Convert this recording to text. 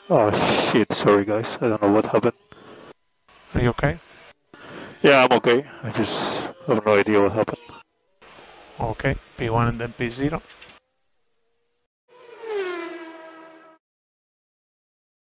Oh shit, sorry guys, I don't know what happened. Are you okay? Yeah, I'm okay. I just have no idea what happened. Okay, P1 and then P0.